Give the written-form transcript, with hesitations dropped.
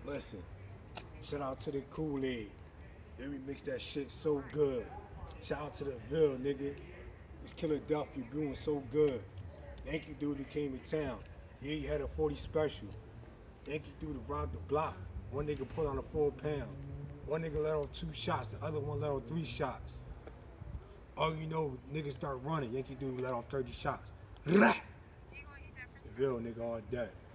Listen, shout out to the Kool-Aid. They remix that shit so good. Shout out to the Ville, nigga. This Killer Duff be doing so good. Yankee dude who came to town. Yeah, he had a 40 special. Yankee dude who robbed the block. One nigga put on a 4 pound. One nigga let off 2 shots. The other one let off 3 shots. All you know, niggas start running. Yankee dude let off 30 shots. The Ville nigga all day.